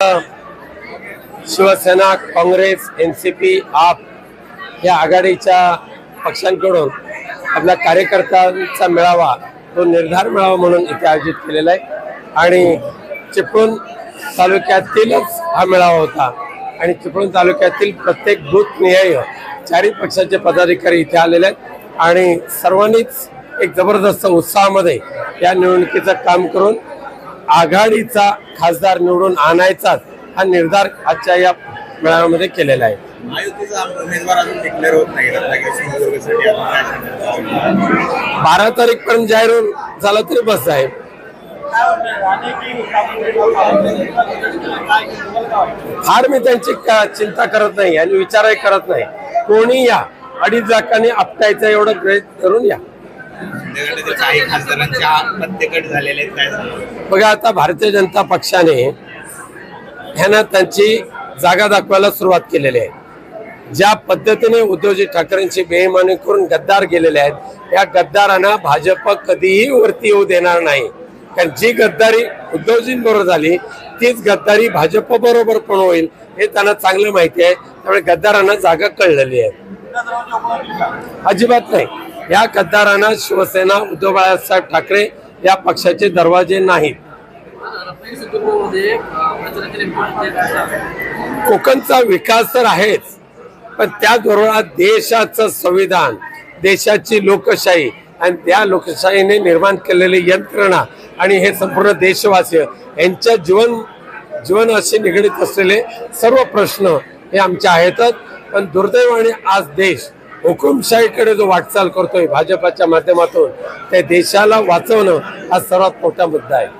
Shiv Sena, Congress, NCP, आप या आघाडीच्या पक्षांकडून आपल्या कार्यकर्त्यांचा मेळावा, तो निर्धार मेळावा म्हणून इथे आयोजित केलेला आहे आणि चिपळूण तालुक्यातीलच हा मेळावा होता आणि चिपळूण तालुक्यातील प्रत्येक बूथ निहाय चारही पक्षाचे पदाधिकारी इथे आलेले आहेत आणि सर्वांनीच एक जबरदस्त उत्साहामध्ये या निवडणुकीचं काम करून आघाडीचा खासदार निवडून आणायचा हा निर्धार आजच्या या मेळाव्यामध्ये केलेला आहे। महायुतीचा उमेदवार अजून डिक्लेअर होत नाही, 12 तारीखपर्यंत जाहीर झाला तरी बस आहे। फार मी त्यांची चिंता करत नाही आणि विचारही करत नाही। कोणी या 2.5 लाखांनी आपटायचं एवढं प्रयत्न करून या। बघा, आता भारतीय जनता पक्षाने ह्यांना त्यांची जागा दाखवायला सुरुवात केलेली आहे। ज्या पद्धतीने उद्धवजी ठाकरेंची बेईमानी करून गद्दार गेलेले आहेत, या गद्दारांना भाजप कधीही वरती येऊ देणार नाही। कारण जी गद्दारी उद्धवजींबरोबर झाली तीच गद्दारी भाजप बरोबर पण होईल हे त्यांना चांगलं माहिती आहे। त्यामुळे गद्दारांना जागा कळलेली आहे। अजिबात नाही, या गद्दारांना शिवसेना, उद्धव बाळासाहेब ठाकरे या पक्षाचे दरवाजे नाहीत। कोकणचा विकास तर आहेच, पण त्याचबरोबर देशाचं संविधान, देशाची लोकशाही आणि त्या लोकशाहीने निर्माण केलेली यंत्रणा आणि हे संपूर्ण देशवासी यांच्या जीवनाशी निगडीत असलेले सर्व प्रश्न हे आमचे आहेतच। पण दुर्दैवाने आज देश हुकुमशाहीकडे जो वाटचाल करतोय भाजपच्या माध्यमातून, त्या देशाला वाचवणं हा सर्वात मोठा मुद्दा आहे।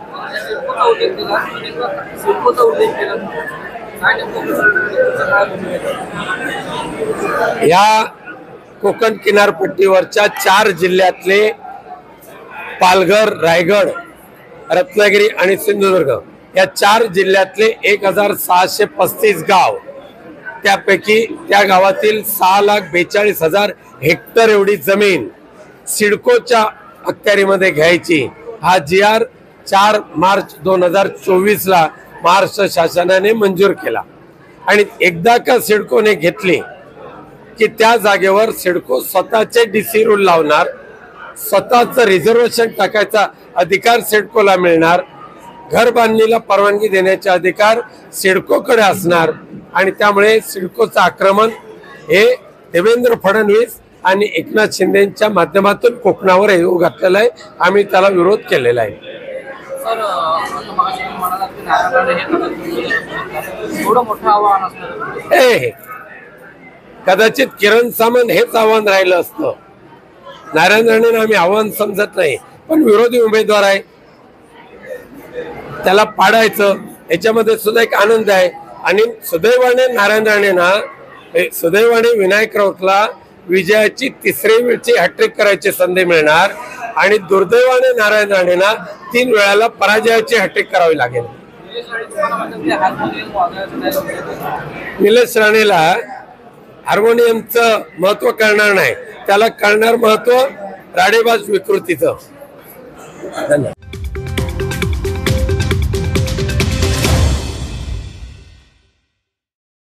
या कोकण किनारपट्टीवरच्या 4 जिल्ह्यातले पालघर, रायगड, रत्नागिरी आणि सिंधुदुर्ग या 4 जिल्ह्यातले 1635 गाव, त्यापैकी त्या गावातील 6,42,000 हेक्टर एवढी जमीन सिडकोच्या अखत्यारीमध्ये घ्यायची हा GR 4 मार्च 2024 ला महाराष्ट्र शासनाने मंजूर केला। आणि एकदा का सिडकोने घेतली की त्या जागेवर सिडको स्वतःचे DC रूल लावणार, स्वतःचं रिझर्वेशन टाकायचा अधिकार सिडकोला मिळणार, घर बांधणीला परवानगी देण्याचे अधिकार सिडकोकडे असणार आणि त्यामुळे सिडकोचं आक्रमण हे देवेंद्र फडणवीस आणि एकनाथ शिंदेच्या माध्यमातून कोकणावर येऊ घातलेलं आहे। आम्ही त्याला विरोध केलेला आहे। कदाचित किरण सामंत हेच आव्हान राहिलं असतं। नारायण राणेंना आम्ही आव्हान समजत नाही, पण विरोधी उमेदवार आहे, त्याला पाडायचं याच्यामध्ये सुद्धा एक आनंद आहे। आणि सुदैवाने नारायण राणेंना, सुदैवाने विनायक राऊतला विजयाची 3री वेळची हॅट्रिक करायची संधी मिळणार आणि दुर्दैवाने नारायण राणेंना 3 वेळाला पराजयाची हॅट्रिक करावी लागेल। निलेश राणेला हार्मोनियमचं महत्व कळणार नाही, त्याला कळणार महत्व राडेबाज विकृतीचं। धन्यवाद।